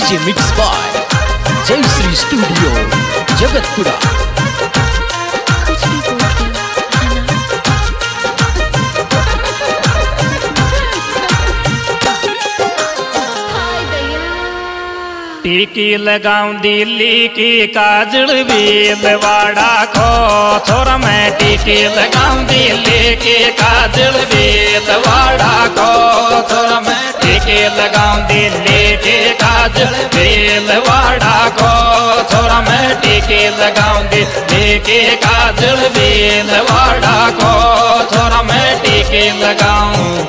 DJ mix by जय Shri studio Jagatpura. टीकी लगाऊं दिल्ली की काजल भीलवाड़ा को छोरा मैं टीकी लगाऊं दिल्ली की काजल भीलवाड़ा को छोरा मैं टीकी लगाऊं दिल्ली की काजल भीलवाड़ा को छोरा मैं टीकी लगाऊं दिल्ली की काजल भीलवाड़ा को छोरा मैं टीकी लगाऊं।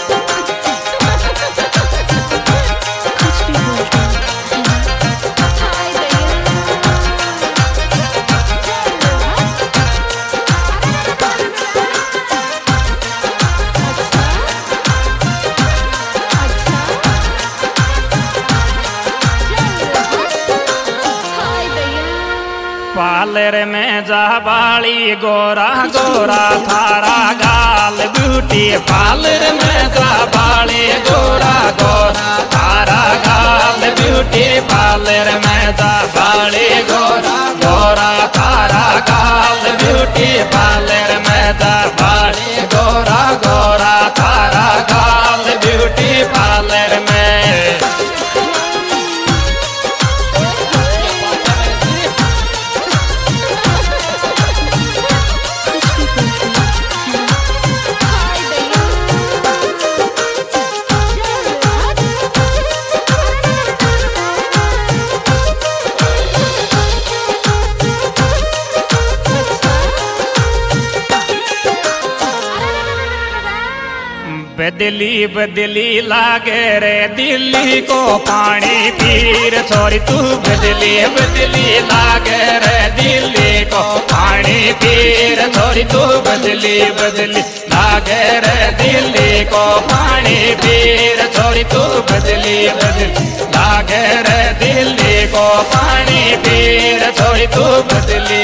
पार्लर में जा बाली गोरा गोरा थारा गाल ब्यूटी पार्लर में जा बाली गोरा गोरा थारा गाल ब्यूटी पार्लर में जा बाली गोरा गोरा थारा गाल ब्यूटी पार्लर में जा बाली गोरा गोरा थारा गाल ब्यूटी पार्लर में। बदली बदली लागे रे दिल्ली को पानी पीर छोरी तू बदली बदली लागे रे दिल्ली को पानी पीर छोरी तू बदली बदली लागे रे दिल्ली को पानी पीर छोरी तू बदली बदली लागे रे दिल्ली को पानी पीर छोरी तू बदली।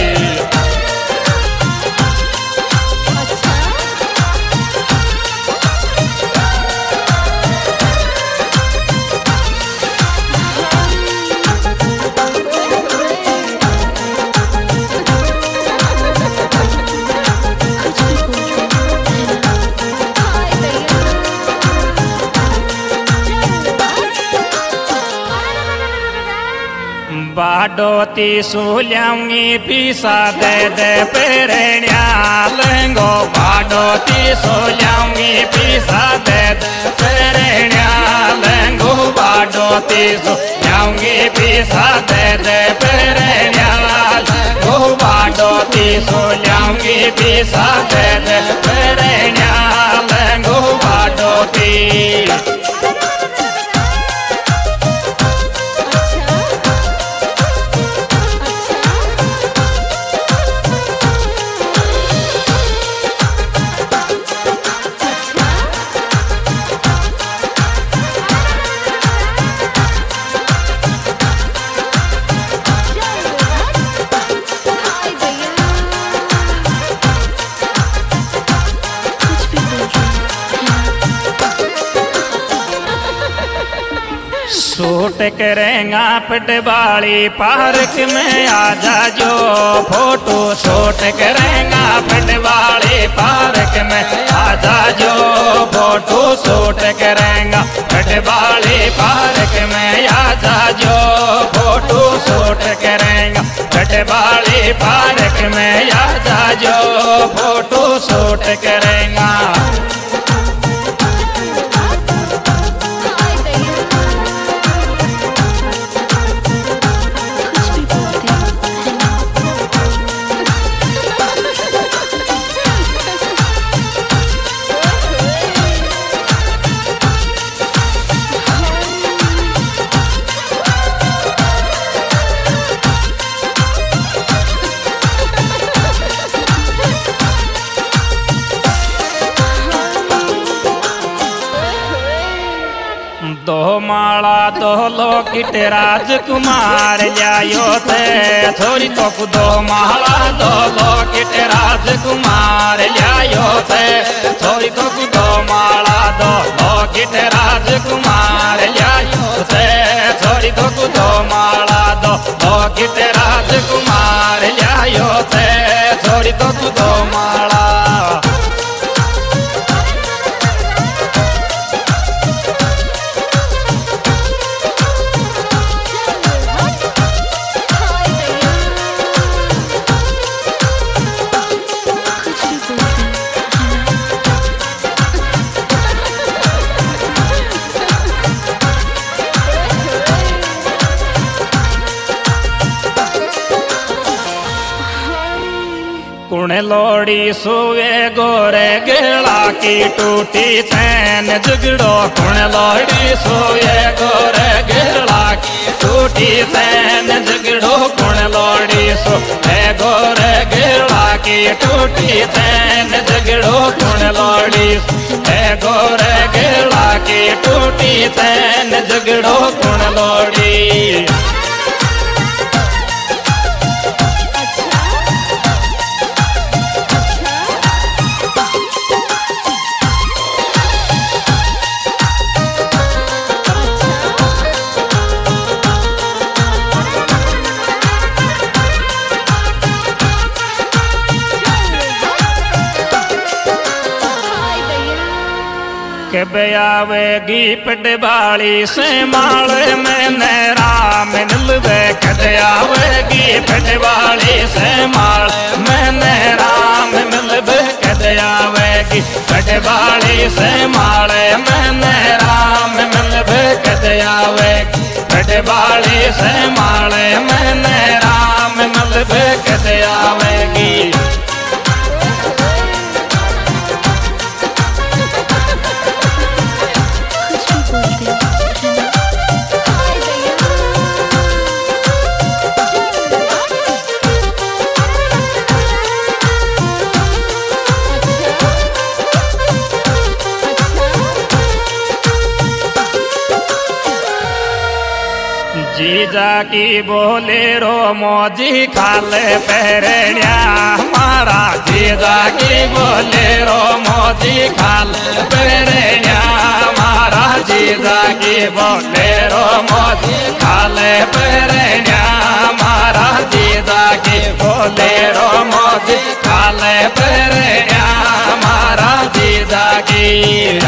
बाडोती सोल्याऊंगी पीसा दे दे पेरण्या लंगो बाडोती सोल्याऊंगी पीसा दे दे पेरण्या लंगो बाडोती सोल्याऊंगी पीसा दे दे पेरण्या लंगो बाडोती सोल्याऊंगी पीसा दे दे पेरण्या लंगो बाडोती। शूट करेंगा पटवाली पार्क में आजा जो फोटो शूट करेंगा पटवाली पार्क में आजा जो फोटो शूट करेंगा पटवाली पार्क में आजा जो फोटो शूट करेंगा पटवाली पार्क में आजा जो फोटो शूट करेंगा। दो माला दो लोकिट राजकुमार लायो थे छोरी तो दो माला दो लोकिट राजकुमार लायो थे छोरी तो दो माला दो लोकिट राजकुमार लायो थे छोरी गिट राजकुमार लायो थे छोड़ी तो तू दो माला। कुण लोड़ी सोवे गोरे गेला की टूटी चैन झगड़ो। कुण लोड़ी सोवे गोरे गेला की टूटी चैन झगड़ो। कुण लोड़ी सोवे गोरे गेला की टूटी चैन झगड़ो। कुण लोड़ी सोवे गोरे गेला की टूटी चैन झगड़ो। कुण लोड़ी के बयावेगी पटवाली से माल मैंने राम मिलवे। कद आवेगी पटवाली से माल मैंने राम मिलवे। कद आवेगी पटवाली से माल मैंने राम मिलवे। कद आवेगी पटवाली से माल मैंने राम मिलवे। कद आवेगी जीजा की बोलेरो मोजी खाले पहरण्या हमारा। जीजा की बोलेरो मोजी खाले पहरण्या हमारा। जीजा की बोलेरो मोजी खाले पहरण्या हमारा। जीजा की बोलेरो मोजी खाले पहरण्या हमारा। जीजा की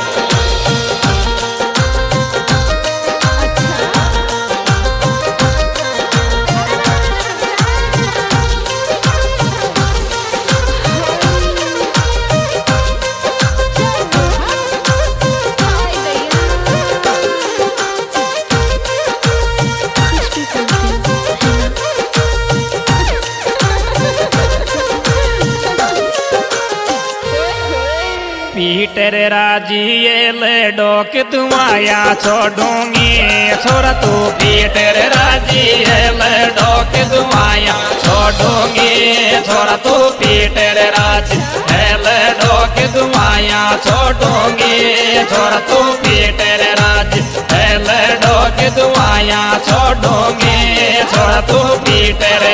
पीटर राजी ये लेडो कि तुम्हाया छोड़ूंगी छोरा तू। पीटर राजी ये लेडो कि तुम्हाया छोड़ूंगी छोरा तू। पीटर राजी ये लेडो कि तुम्हाया छोड़ूंगी छोरा तू। पीटर राजी ये लेडो कि तुम्हाया छोड़ूंगी छोरा तू। पीटर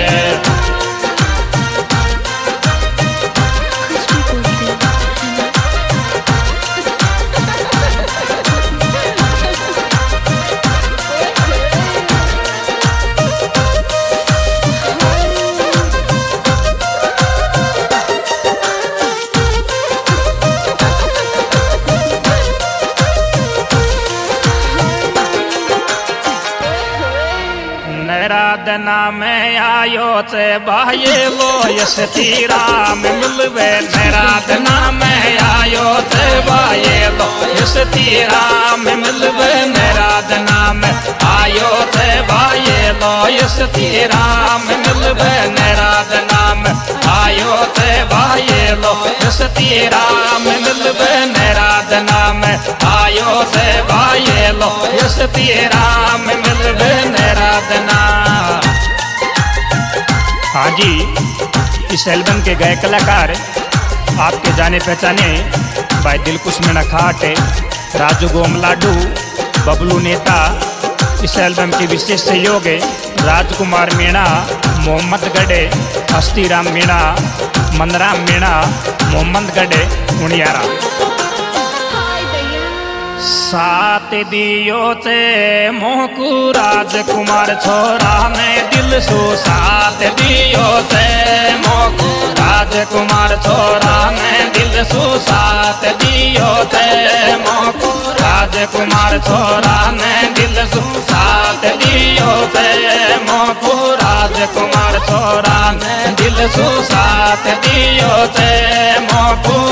नराधना में आयो से बाये लो यशती राम मिलवे। नराधना में आयो से बाये लो यशती राम मिलवे। नराधना में आयो से बाये लो यशती राम मिलवे। नराधना में आयो से बाये लो यशती राम मिलवे। नराधना में आयो से बाये लो यशती राम मिलवे। नराधना हाँ जी, इस एल्बम के गए कलाकार आपके जाने पहचाने भाई दिलकुश मीणा खाट, राजू गोम लाडू, बबलू नेता। इस एल्बम के विशेष सहयोग राजकुमार मीणा, मोहम्मद गढ़े, हस्तीराम मीणा, मनराम मीणा, मोहम्मद गढ़े, उनियारा। साथ दियो ते मोहकू राजकुमार छोरा ने दिल सु साथ दियो ते मोहकू राजकुमार छोरा ने दिल सु साथ दियो ते मोहकू राजकुमार छोरा ने दिल सु साथ दियो ते मोहकू राजकुमार छोरा ने दिल सु साथ दियो ते मोहकू